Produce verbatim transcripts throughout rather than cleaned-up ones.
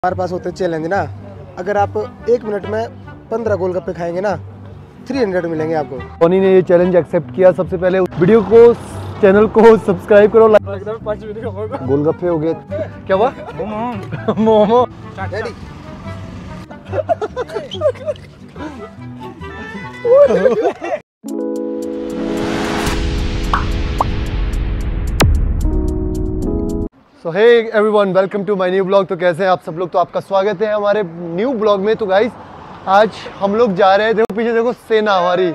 हमारे पास होते चैलेंज ना, अगर आप एक मिनट में पंद्रह गोलगप्पे खाएंगे ना, थ्री हंड्रेड मिलेंगे आपको। टोनी ने ये चैलेंज एक्सेप्ट किया। सबसे पहले वीडियो को, चैनल को सब्सक्राइब करो। गोलगप्पे हो गए, क्या हुआ? Momo momo so hey everyone, welcome to my new blog. तो कैसे हैं आप सब लोग? तो आपका स्वागत है हमारे न्यू ब्लॉग में। तो गाइस, आज हम लोग जा रहे हैं, देखो पीछे देखो सेना हमारी।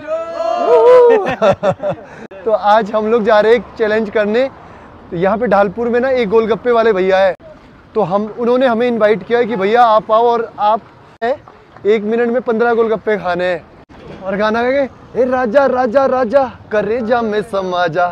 तो आज हम लोग जा रहे हैं एक चैलेंज करने। तो यहाँ पे ढालपुर में ना एक गोलगप्पे वाले भैया है, तो हम उन्होंने हमें इनवाइट किया है कि भैया आप आओ और आप एक मिनट में पंद्रह गोलगप्पे खाने हैं। और गाना गा के, ए राजा राजा राजा करे जा में समाजा।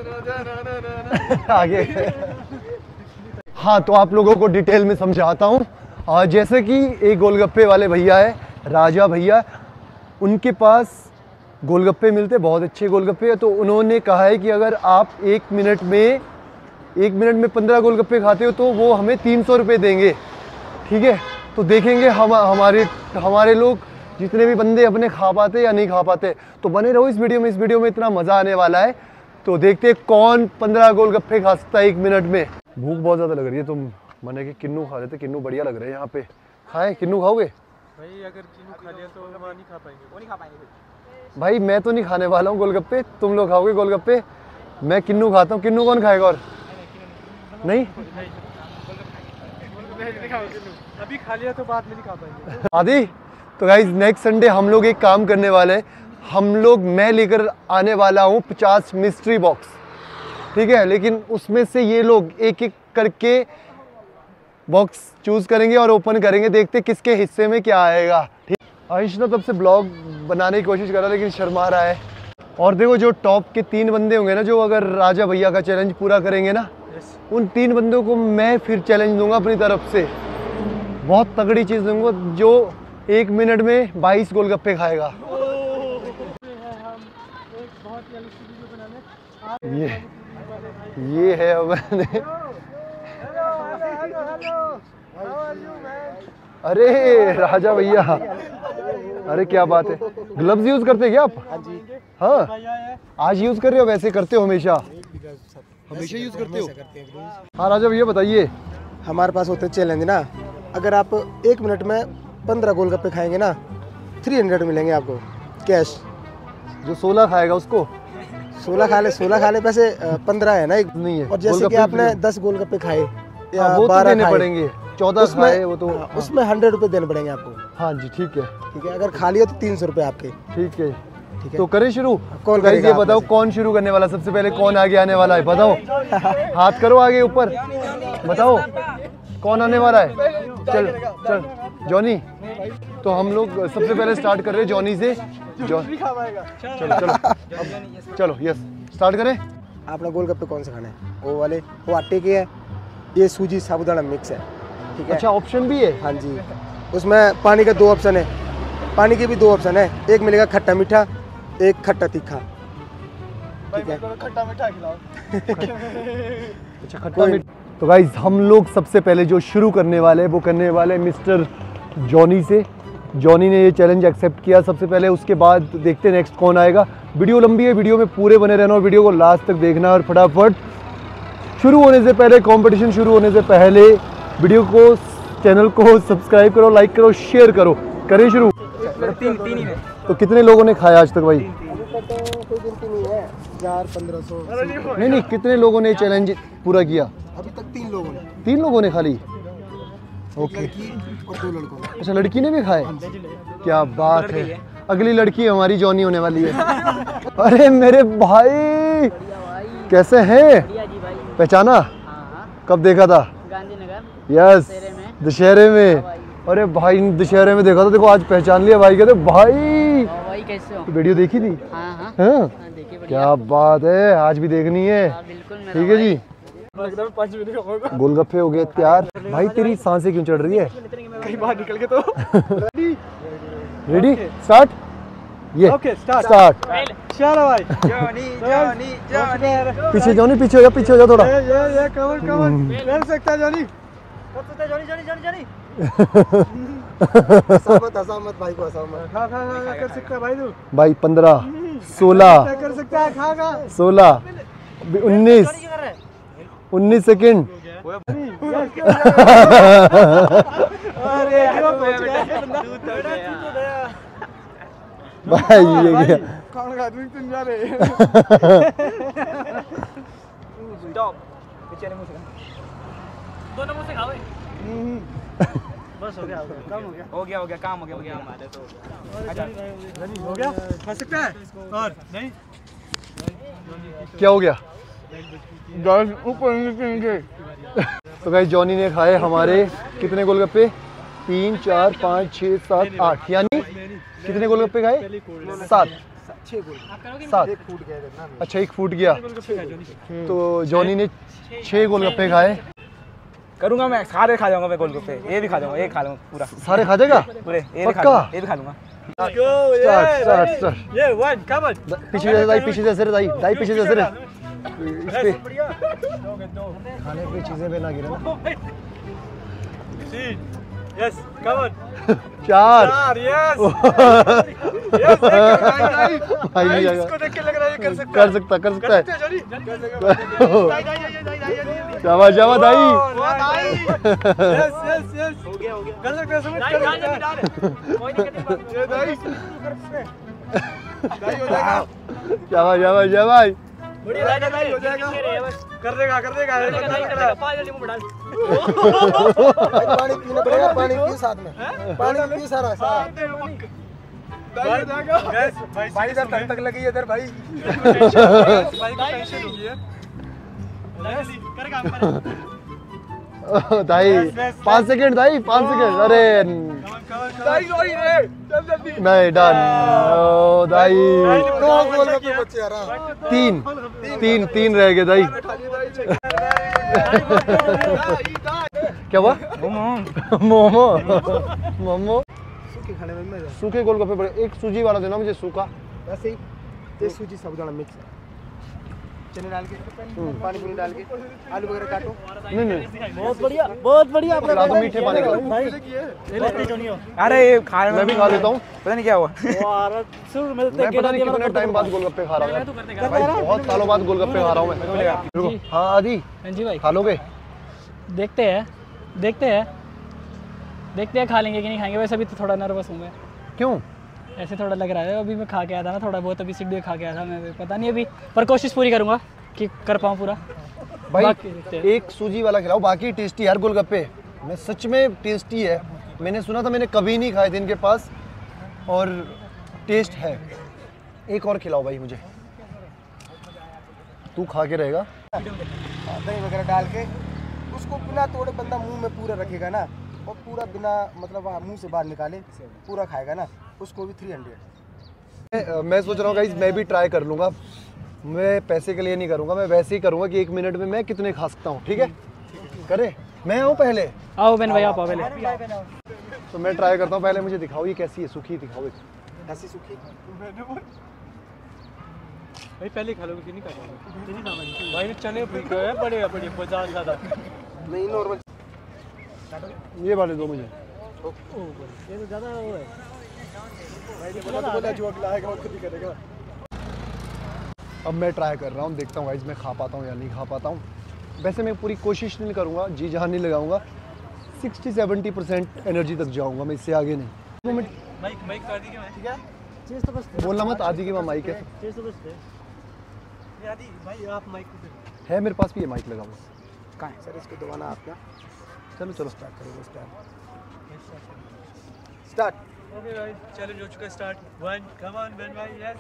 आगे हाँ, तो आप लोगों को डिटेल में समझाता हूँ। और जैसे कि एक गोलगप्पे वाले भैया है, राजा भैया, उनके पास गोलगप्पे मिलते, बहुत अच्छे गोलगप्पे है। तो उन्होंने कहा है कि अगर आप एक मिनट में एक मिनट में पंद्रह गोलगप्पे खाते हो तो वो हमें तीन सौ रुपये देंगे। ठीक है, तो देखेंगे हम हमारे हमारे लोग जितने भी बंदे अपने खा पाते या नहीं खा पाते। तो बने रहो इस वीडियो में, इस वीडियो में इतना मज़ा आने वाला है। तो देखते हैं कौन पंद्रह गोलगप्पे खा सकता है एक मिनट में। भूख बहुत ज़्यादा लग रही है, तो मैंने कि किन्नू खा लेते, किन्नू बढ़िया लग रहे हैं यहाँ पे। खाए किन्नू खाओगे? भाई अगर किन्नू खा लिया तो वो नहीं खा पाएंगे, वो नहीं खा पाएंगे। भाई मैं तो नहीं खाने वाला हूँ गोलगप्पे, तुम लोग खाओगे गोलगप्पे, मैं किन्नू खाता हूँ। किन्नू कौन खाएगा? और नहीं अभी खा लिया तो बाद में नहीं खा पाएंगे। आदि तो गाइस, नेक्स्ट संडे हम लोग एक काम करने वाले हैं। हम लोग मैं लेकर आने वाला हूँ पचास मिस्ट्री बॉक्स, ठीक है। लेकिन उसमें से ये लोग एक एक करके बॉक्स चूज करेंगे और ओपन करेंगे, देखते किसके हिस्से में क्या आएगा। ठीक, आयुष ने तब से ब्लॉग बनाने की कोशिश कर रहा है लेकिन शर्मा रहा है। और देखो, जो टॉप के तीन बंदे होंगे ना, जो अगर राजा भैया का चैलेंज पूरा करेंगे ना, उन तीन बंदों को मैं फिर चैलेंज दूंगा अपनी तरफ से। बहुत तगड़ी चीज़ दूंगा, जो एक मिनट में बाईस गोलगप्पे खाएगा। ये ये है मैंने। अरे राजा भैया, अरे क्या बात है। ग्लव्स यूज करते हैं क्या आप? हाँ जी। हाँ, आज यूज कर रहे हो? वैसे करते हो हमेशा? हमेशा यूज करते हो? हाँ राजा भैया बताइए। हमारे पास होते चैलेंज ना, अगर आप एक मिनट में पंद्रह गोलगप्पे खाएंगे ना, थ्री हंड्रेड मिलेंगे आपको कैश। जो सोलह खाएगा उसको? सोलह खा ले, सोलह खा ले, वैसे पंद्रह है ना, एक नहीं है। और जैसे कि आपने दस गोलगप्पे खाए या हाँ, वो तो देने पड़ेंगे। चौदह खाए वो तो, हाँ, उसमें हंड्रेड रुपए देने पड़ेंगे आपको। हाँ जी, ठीक है ठीक है। अगर खा लिया तो तीन सौ रुपये आपके। ठीक है, ठीक है। तो करें शुरू? कौन तो करेगा? ये बताओ कौन शुरू करने वाला? सबसे पहले कौन आगे आने वाला है बताओ? हाथ करो आगे ऊपर, बताओ कौन आने वाला है। चल चल जॉनी। तो हम लोग सबसे पहले स्टार्ट कर रहे हैं जॉनी से। जॉनी चलो चलो अब चलो, यस स्टार्ट करें। आपने गोलगप्पे कौन से खाने हैं? वो वाले, वो आटे के है, ये सूजी साबुदाना मिक्स है, ठीक है। अच्छा, ऑप्शन भी है? हाँ जी। उसमें पानी का दो ऑप्शन है, पानी के भी दो ऑप्शन है। एक मिलेगा खट्टा मीठा, एक खट्टा तीखा, ठीक है। खट्टा मीठा खिलाओ। अच्छा, खट्टा मीठा। तो गाइज, हम लोग सबसे पहले जो शुरू करने वाले हैं वो करने वाले मिस्टर जॉनी से। जॉनी ने ये चैलेंज एक्सेप्ट किया सबसे पहले, उसके बाद देखते हैं नेक्स्ट कौन आएगा। वीडियो लंबी है, वीडियो में पूरे बने रहना और वीडियो को लास्ट तक देखना। और फटाफट शुरू होने से पहले, कंपटीशन शुरू होने से पहले वीडियो को, चैनल को सब्सक्राइब करो, लाइक करो, शेयर करो। करें शुरू? तीन तीन ही है। तो कितने लोगों ने खाया आज तक भाई? कोई गिनती नहीं है, हजार पंद्रह सौ। नहीं नहीं, कितने लोगों ने चैलेंज पूरा किया? अभी तक तीन लोगों ने। तीन लोगों ने खाली? ओके। और दो लड़कों ने। अच्छा, लड़की ने भी खाए? क्या बात है। अगली लड़की हमारी जॉनी होने वाली है। अरे मेरे भाई, कैसे हैं? पहचाना? कब देखा था? गांधीनगर। यस, दशहरे में। अरे भाई, दशहरे में देखा था, देखो आज पहचान लिया भाई। कहते भाई, भाई कैसे हो? वीडियो देखी थी? हाँ हाँ, हाँ? क्या बात है, आज भी देखनी है। ठीक है जी। गोलगप्पे हो गए तैयार। भाई तेरी सांसें क्यों चढ़ रही है? कहीं बाहर निकल के तो। Ready start. ये ओके स्टार्ट स्टार्ट। चलो भाई। Johnny Johnny Johnny. पीछे जॉनी, पीछे हो जा, पीछे हो जा थोड़ा। ये ये ये कवर कवर ले सकता है जॉनी। कर सकता है जॉनी जॉनी जॉनी जॉनी। असहमत असहमत भाई को असहमत। खा खा खा कर सकता है भाई तू। भाई पंद्रह, सोलह, कर सकता है, खा खा। सोलह, उन्नीस, उन्नीस सेकेंड। अरे पहुंच गया बंदा। भाई ये क्या? कौन खा तू तुम जा रहे। स्टॉप। बेचारे मुंह से दोनों मुंह से खा भाई। बस हो गया हो गया काम हो गया हो गया हो गया काम हो गया हो गया हमारे तो अच्छा हो गया खा सकता है और नहीं क्या हो गया? गाइस ऊपर नीचे तो गाइस जॉनी ने खाए हमारे कितने गोलगप्पे? तीन, चार, पाँच, छः, सात, आठ, यानी कितने गोलगप्पे खाए? सात। सात। अच्छा एक फूट गया। तो जॉनी ने छः गोलगप्पे खाए। करूंगा मैं, सारे खा जाऊंगा मैं गोलगप्पे, ये भी खा जाऊंगा, ये खा लूंगा पूरा। सारे खा जाएगा? पूरे ये भी खा पक्का? लूंगा, ये भी खा लूंगा। Start start start. ये वन कम ऑन। पीछे जैसे दाई, पीछे जैसे रे दाई, दाई पीछे जैसे रे। इस पे खाने पे चीजें पे ना गिरे ना। Yes come on. चार। यार यस यस भाई नहीं जाएगा। इसको देख के लग रहा है ये कर सकता कर सकता कर सकता है। है। शाबाश शाबाश दाई। यस यस यस हो गया हो गया कर सकते हैं सुमित, कर सकते हैं कोई नहीं करने ये दाई दाई हो जाएगा। शाबाश शाबाश शाबाश। बढ़िया दाई दाई हो जाएगा, कर देगा कर देगा कर देगा। पाँच जल्दी मुंह में डाल। भाई पानी पीना पड़ेगा, पानी पियो साथ में, पानी पियो सारा सारा। भाई जाएगा यस भाई भाई इधर तक तक लगी है इधर भाई। भाई को टेंशन हो गई है। कर काम कर। दाई पाँच सेकंड दाई, पाँच सेकंड। अरे दाई सॉरी रे चल जल्दी। नहीं डन। ओ दाई दो गोलगप्पे बचे यार। तीन तीन तीन रह गए दाई। क्या हुआ? मोमो मोमो सूखे खाने में मजा। सूखे गोलगप्पे बड़े। एक सूजी वाला देना मुझे सूखा। वैसे ही ते सूजी साबुदाना मिक्स चने डाल के, पानी पूरी डाल के, आलू वगैरह काटो। नहीं नहीं बहुत बढ़िया बहुत बढ़िया आपने खिला दो मीठे पानी का। अरे ये खा मैं भी खा लेता हूँ। पता नहीं क्या हुआ। मैं पता नहीं कितने टाइम बाद गोलगप्पे खा रहा हूँ भाई, बहुत सालों बाद गोलगप्पे खा रहा हूँ मैं। रुको। हाँ आदि जी भाई खा लोगे? देखते हैं देखते हैं देखते हैं खा लेंगे कि नहीं खाएंगे। वैसे अभी तो थोड़ा नर्वस हूँ मैं, क्यों? ऐसे थोड़ा लग रहा है। अभी मैं खा के आया था ना थोड़ा बहुत, अभी सीढ़ी खा के आया था मैं, पता नहीं अभी, पर कोशिश पूरी करूँगा कि कर पाऊँ पूरा। भाई बाकी देखते हैं। एक सूजी वाला खिलाओ, बाकी टेस्टी यार गोलगप्पे में सच में टेस्टी है। मैंने सुना था, मैंने कभी नहीं खाए थे इनके पास और टेस्ट है। एक और खिलाओ भाई मुझे। तू खा के रहेगा। दही वगैरह डाल के उसको बिना तोड़े बंदा मुंह में पूरा रखेगा ना, और पूरा बिना मतलब मुंह से बाहर निकाले पूरा खाएगा ना, उसको भी थ्री हंड्रेड। मैं, मैं सोच रहा हूँ गाइस मैं भी ट्राई कर लूँगा। मैं पैसे के लिए नहीं करूँगा, मैं वैसे ही करूँगा कि एक मिनट में मैं कितने खा सकता हूँ। ठीक है करे? मैं आऊँ पहले? आओ बहन भाई आप आओ पहले। तो मैं ट्राई करता हूँ, पहले मुझे दिखाओ ये कैसी है, सूखी दिखाओ एक। ऐसी सूखी भाई पहले खा लोगे कि नहीं खा लोगे? भाई ने चने फूके हैं बड़े बड़े पचास ज़्यादा नहीं नॉर्मल। ये वाले दो मुझे। ये तो ज़्यादा वो है भाई ने बोला तो बोला जो अगला आएगा वो खुद ही करेगा। अब मैं ट्राई कर रहा हूँ, देखता हूँ गाइस मैं खा पाता हूँ या नहीं खा पाता हूँ। वैसे मैं पूरी कोशिश नहीं करूँगा, जी जहाँ नहीं लगाऊंगा। सिक्सटी सेवेंटी परसेंट एनर्जी तक जाऊँगा मैं, इससे आगे नहीं। माइक माइक कर दी क्या ठीक है चीज़ तो बस बोलना मत आदि की मैं माइक है। चीज़ तो बस है आदि भाई आप माइक है मेरे पास भी ये माइक लगा हुआ। कहाँ है सर? इसको दबाना आपका। चलो चलो स्टार्ट करेंगे। Start start. ओके भाई चैलेंज हो चुका स्टार्ट। वन कम ऑन बेन भाई यस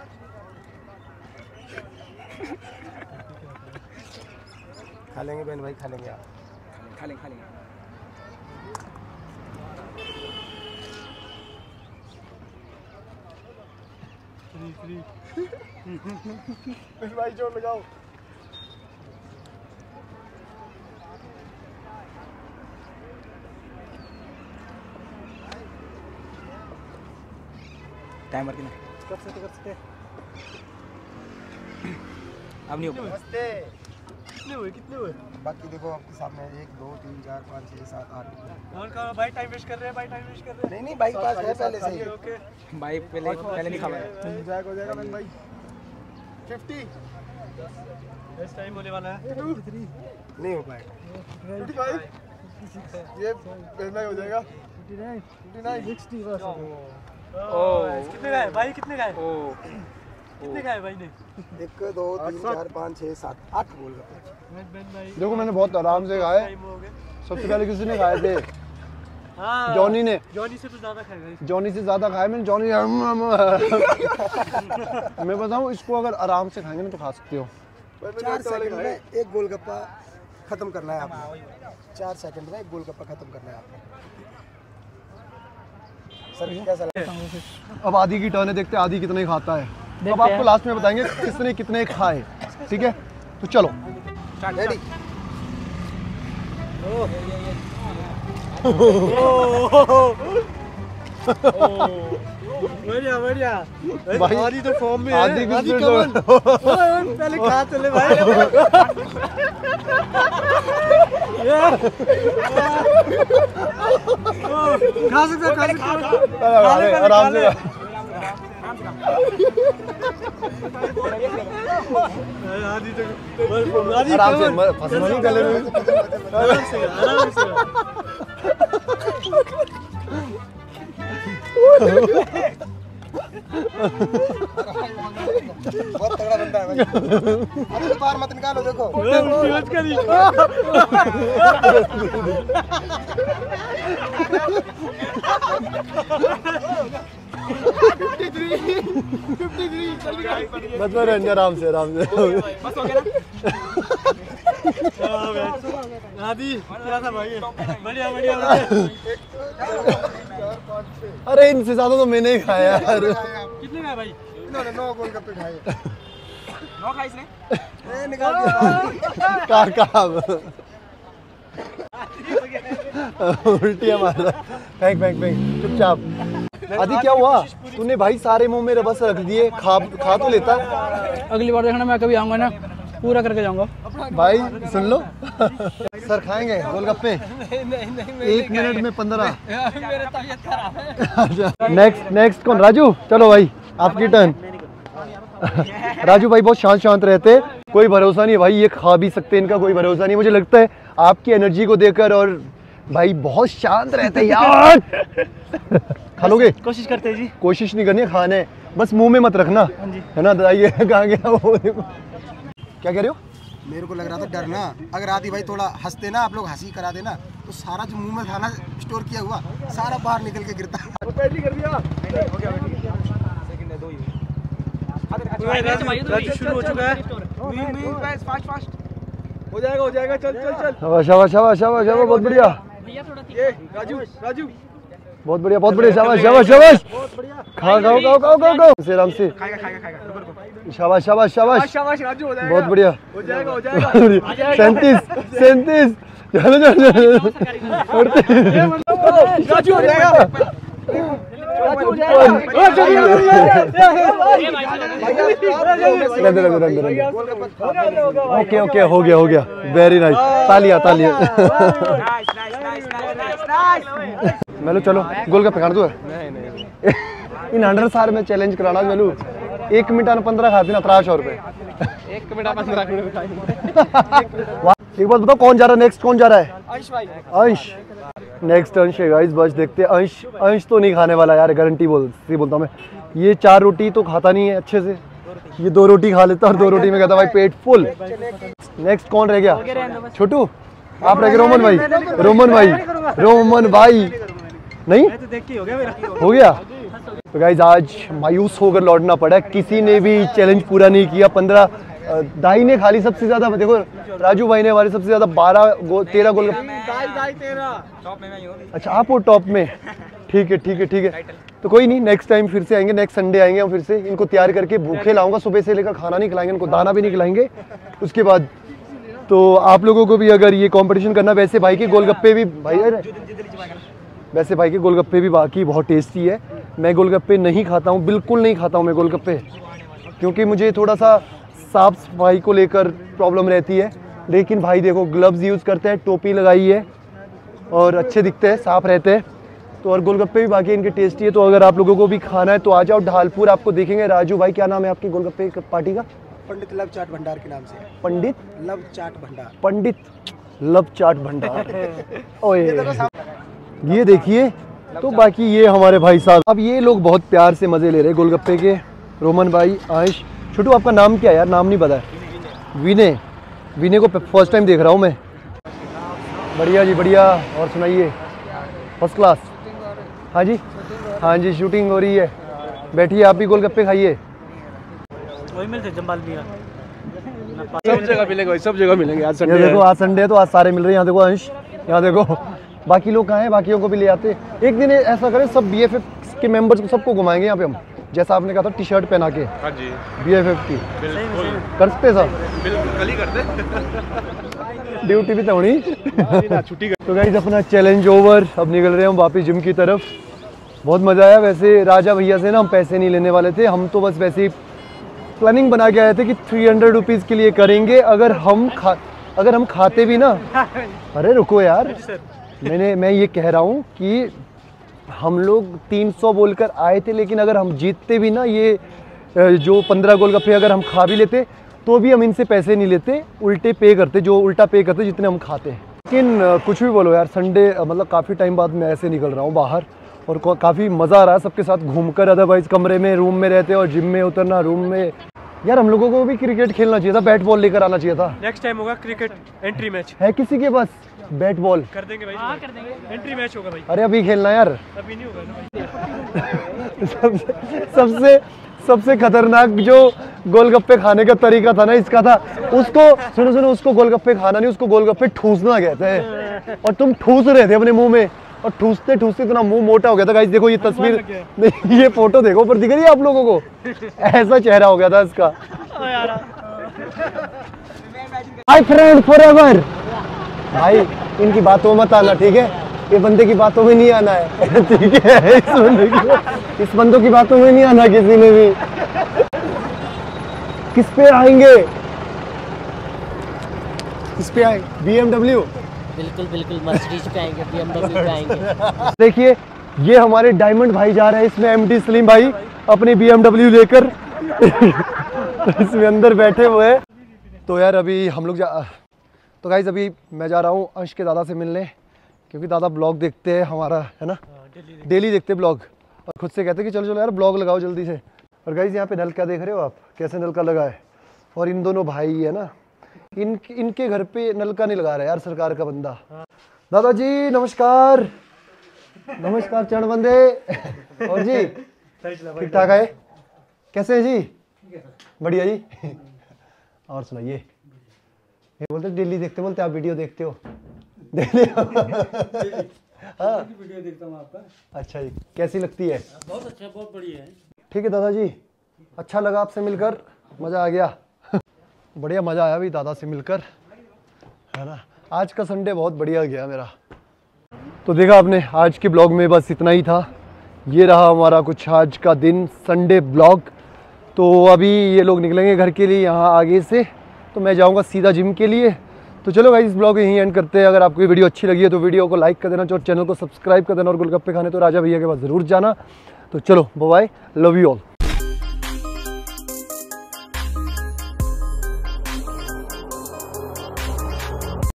खा लेंगे बहन भाई, खा लेंगे आप। खा लेंगे खा लेंगे फ्री फ्री बहन भाई जोर लगाओ। टाइमर की ना कर सकते कर सकते। अब नहीं होगा। नमस्ते। कितने हुए कितने हुए? बाकी देखो आपके सामने एक दो तीन चार पाँच छः सात आठ। और कहा भाई टाइम वेस्ट कर रहे हैं, भाई टाइम वेस्ट कर रहे हैं। नहीं नहीं भाई के पास है पहले से ही। ओके भाई पहले पहले नहीं खावा हो जाएगा हो जाएगा मैन भाई। फिफ्टी इस टाइम होने वाला है। नहीं हो पाएगा। फिफ्टी फाइव ये मैन भाई हो जाएगा। फिफ्टी नाइन सिक्सटी बस। ओह कितने का है भाई, कितने का है? ओह कितने का है भाई ने? एक दो तीन चार पाँच छः सात आठ बोल रहा। देखो मैंने बहुत आराम से खाए। टाइम हो गया। सबसे पहले किसी ने खाए थे? हाँ जॉनी ने। जॉनी से तो ज्यादा खाएगा। जॉनी से ज़्यादा खाए मैंने। जॉनी मैं बताऊँ, इसको अगर आराम से खाएंगे ना तो खा सकते हो। चार सेकंड में एक गोलगप्पा खत्म करना है आपको। चार सेकंड में एक गोलगप्पा खत्म करना है आपको। सर कैसा लगा? अब आदि की टर्न है, देखते हैं आदि कितने खाता है। अब देखते आपको हैं। लास्ट में बताएंगे किसने कितने खाए, ठीक है? तो चलो। रेडी? बढ़िया बढ़िया भाई, आदि तो फॉर्म में है। आदि की आदि स्पीड कमल। तो- ओए, पहले खा चले भाई। खा सकते हो, खा सकते हो। अरे, आराम से। आदि तो आदि आराम से कमल। मत- फंसना नहीं गले में। आराम से आराम से। बहुत तगड़ा बंदा है भाई। अरे बाहर मत निकालो देखो। ओए, उल्टी मत करी। मत में रहने, आराम से आराम से। आदि क्या था भाई? बढ़िया बढ़िया बढ़िया। अरे इनसे ज्यादा तो मैंने ही खाया यार। कितने का है भाई? इन्होंने नौ गोलगप्पे खाए। नौ खाई इसने? ए, निकाल दिया। कहाँ कहाँ उल्टियाँ मार रहा। फेंक फेंक फेंक चुपचाप। आदि क्या हुआ? तूने भाई सारे मुंह में रबस रख दिए। खा खा तो लेता। अगली बार देखना मैं कभी आऊँगा ना पूरा करके जाऊँगा। भाई सुन लो। सर खाएंगे गोलगप्पे? एक मिनट में पंद्रह। नेक्स्ट नेक्स्ट कौन? राजू, चलो भाई आपकी टर्न। राजू भाई बहुत शांत शांत रहते, कोई भरोसा नहीं है भाई, ये खा भी सकते हैं, इनका कोई भरोसा नहीं। मुझे लगता है आपकी एनर्जी को देखकर, और भाई बहुत शांत रहते हैं यार। खा लोगे? कोशिश करते हैं जी। कोशिश नहीं करनी है, खाना है बस, मुंह में मत रखना, है ना? बताइए कहाँ गया वो? देखो क्या कह रहे हो? मेरे को लग रहा था डर ना, अगर आदि भाई थोड़ा हंसते ना, आप लोग हंसी करा देना, तो सारा जो मुंह में था ना स्टोर किया हुआ सारा बाहर निकल के गिरता। राजू शुरू हो चुका है। हो जाएगा हो जाएगा। चल चल चल। शाबाश शाबाश शाबाश शाबाश शाबाश, बहुत बढ़िया। ये राजू राजू बहुत बढ़िया बहुत बढ़िया, शाबाश शाबाश शाबाश। खाओ खाओ खाओ खाओ खाओ खाओ से आराम से। शाबाश शाबाश शाबाश शाबाश राजू, हो जाएगा बहुत बढ़िया। हो जाएगा हो जाएगा। सैंतीस सैंतीस चलो चलो चलो। राजू हो जाएगा। राजू हो जाएगा। अंदर अंदर अंदर अंदर। ओके ओके, हो गया हो गया, वेरी नाइस। तालियां तालियां। मेलू चलो गोलगप्पे खाना तू है। इन हंड्रेड सार में चैलेंज कराना मेलू। एक मिनट और पंद्रह खाते ना, त्रा सौ रुपए। एक मिनट पंद्रह मिनट। एक बात बताओ, कौन जा रहा है नेक्स्ट? कौन जा रहा है? अंश भाई। अंश नेक्स्ट। अंश है गाइस, बस देखते हैं। अंश अंश तो नहीं खाने वाला यार, गारंटी बोल सी बोलता हूँ मैं। ये चार रोटी तो खाता नहीं है अच्छे से, ये दो रोटी खा लेता और दो रोटी में कहता भाई पेट फुल। नेक्स्ट कौन रह गया? छोटू आप रह गए। रोमन भाई, रोमन भाई, रोमन भाई नहीं तो देख के हो गया मेरा। हो गया। तो गाइज आज मायूस होकर लौटना पड़ा, किसी ने भी चैलेंज पूरा नहीं किया। पंद्रह दाई ने खाली सबसे ज्यादा, देखो राजू भाई ने हमारे सबसे ज्यादा बारह गो, तेरह गोल। अच्छा आप हो टॉप में, ठीक है ठीक है ठीक है। तो कोई नहीं, नेक्स्ट टाइम फिर से आएंगे, नेक्स्ट संडे आएंगे हम फिर से। इनको तैयार करके भूखे लाऊंगा, सुबह से लेकर खाना नहीं खिलाएंगे इनको, दाना भी नहीं खिलाएंगे। उसके बाद तो आप लोगों को भी अगर ये कंपटीशन करना, वैसे भाई के गोलगप्पे भी भाई वैसे भाई के गोलगप्पे भी बाकी बहुत टेस्टी है। मैं गोलगप्पे नहीं खाता हूँ, बिल्कुल नहीं खाता हूँ मैं गोलगप्पे, क्योंकि मुझे थोड़ा सा साफ सफाई को लेकर प्रॉब्लम रहती है। लेकिन भाई देखो ग्लव्स यूज़ करते हैं, टोपी लगाई है और अच्छे दिखते हैं, साफ रहते हैं। तो और गोलगप्पे भी बाकी इनके टेस्टी है। तो अगर आप लोगों को भी खाना है तो आ जाओ ढालपुर, आपको देखेंगे। राजू भाई, क्या नाम है आपकी गोलगप्पे पार्टी का? पंडित लव चाट भंडार के नाम से। पंडित लव चाट भंडार। पंडित लव चाट भंडार। ओए ये देखिए। तो बाकी ये हमारे भाई साहब, अब ये लोग बहुत प्यार से मज़े ले रहे हैं गोलगप्पे के। रोमन भाई, आयुष, छोटू आपका नाम क्या है यार? नाम नहीं पता है। विनय। विनय को फर्स्ट टाइम देख रहा हूँ मैं। बढ़िया जी बढ़िया। और सुनाइए? First class. हाँ जी, हाँ जी, शूटिंग हो रही है। बैठिए आप भी गोलगप्पे खाइए। वही मिलते जम्बाल भी सब जगह मिलेंगे, सब जगह मिलेंगे। आज ये देखो आज संडे है तो आज सारे मिल रहे हैं। यहाँ देखो अंश, यहाँ देखो बाकी लोग कहाँ हैं, बाकियों को भी ले आते। एक दिन ऐसा करें, सब बीएफएफ के मेंबर्स को सबको घुमाएंगे यहाँ पे हम, जैसा आपने कहा था टी शर्ट पहना के। हाँ जी, बीएफएफ की कर सकते साहब, बिल्कुल कल ही करते। ड्यूटी भी तो होनी। छुट्टी तो गाइस अपना चैलेंज ओवर, अब निकल रहे हैं हम वापस जिम की तरफ। बहुत मज़ा आया। वैसे राजा भैया से ना हम पैसे नहीं लेने वाले थे, हम तो बस वैसे ही प्लानिंग बना के आए थे कि थ्री हंड्रेड रुपीज़ के लिए करेंगे। अगर हम खा अगर हम खाते भी ना, अरे रुको यार, मैंने मैं ये कह रहा हूँ कि हम लोग तीन सौ बोलकर आए थे, लेकिन अगर हम जीतते भी ना ये जो पंद्रह गोलगप्पे अगर हम खा भी लेते तो भी हम इनसे पैसे नहीं लेते, उल्टे पे करते, जो उल्टा पे करते जितने हम खाते हैं। लेकिन कुछ भी बोलो यार, संडे मतलब काफ़ी टाइम बाद मैं ऐसे निकल रहा हूँ बाहर और काफ़ी मज़ा आ रहा है सबके साथ घूमकर। अदरवाइज़ कमरे में रूम में रहते और जिम में उतरना, रूम में। यार हम लोगों को भी क्रिकेट खेलना चाहिए था, बैट बॉल लेकर आना चाहिए था। नेक्स्ट टाइम होगा क्रिकेट एंट्री मैच। है किसी के पास बैट बॉल? कर देंगे भाई। हाँ कर देंगे, एंट्री मैच होगा भाई। अरे अभी खेलना यार। अभी नहीं होगा ना भाई। सबसे सबसे सबसे खतरनाक जो गोलगप्पे खाने का तरीका था ना इसका था, उसको सुनो सुनो उसको गोलगप्पे खाना नहीं, उसको गोलगप्पे ठूसना कहते हैं। और तुम ठूस रहे थे अपने मुंह में, और ठूसते ठूसते इतना मुंह मोटा हो गया था। गाइस देखो ये तस्वीर, नहीं ये फोटो देखो, ऊपर दिख रही है आप लोगों को? ऐसा चेहरा हो गया था इसका। My friend forever. भाई इनकी बातों में मत आना, ठीक है? ये बंदे की बातों में नहीं आना है, ठीक है? इस बंदे की इस बंदों की बातों में नहीं आना किसी ने भी। किस पे आएंगे? किस पे आए? बीएमडब्ल्यू। बिल्कुल बिल्कुल मर्सिडीज पे आएंगे, बीएमडब्ल्यू पे आएंगे। देखिए ये हमारे डायमंड भाई जा रहे हैं, इसमें एमटी सलीम भाई अपनी बीएमडब्ल्यू लेकर इसमें अंदर बैठे हुए हैं। तो यार अभी हम लोग जा तो गाइस अभी मैं जा रहा हूँ अंश के दादा से मिलने, क्योंकि दादा ब्लॉग देखते हैं हमारा, है ना? डेली देखते हैं ब्लॉग, और खुद से कहते हैं कि चलो चलो यार ब्लॉग लगाओ जल्दी से। और गाइस यहाँ पे नल क्या देख रहे हो आप, कैसे नल का लगा है? और इन दोनों भाई है ना, इन इनके घर पे नलका नहीं लगा रहा है यार सरकार का बंदा। दादाजी नमस्कार। नमस्कार चरण बंदे। और जी ठीक ठाक है? कैसे है जी? बढ़िया जी। और सुनाइए। ये बोलते डेली देखते, बोलते आप वीडियो देखते हो? देखते हो? हाँ वीडियो देखता हूँ आपका। अच्छा जी, कैसी लगती है? बहुत अच्छा, बहुत बढ़िया है। ठीक है दादाजी, अच्छा लगा आपसे मिलकर, मज़ा आ गया। बढ़िया मज़ा आया भी दादा से मिलकर, है ना? आज का संडे बहुत बढ़िया गया मेरा। तो देखा आपने, आज के ब्लॉग में बस इतना ही था। ये रहा हमारा कुछ आज का दिन, संडे ब्लॉग। तो अभी ये लोग निकलेंगे घर के लिए यहाँ आगे से, तो मैं जाऊँगा सीधा जिम के लिए। तो चलो गाइस इस ब्लॉग यहीं एंड करते हैं। अगर आपको ये वीडियो अच्छी लगी है तो वीडियो को लाइक कर देना और चैनल को सब्सक्राइब कर देना, और गोलगप्पे खाने तो राजा भैया के पास ज़रूर जाना। तो चलो बाय, लव यू ऑल।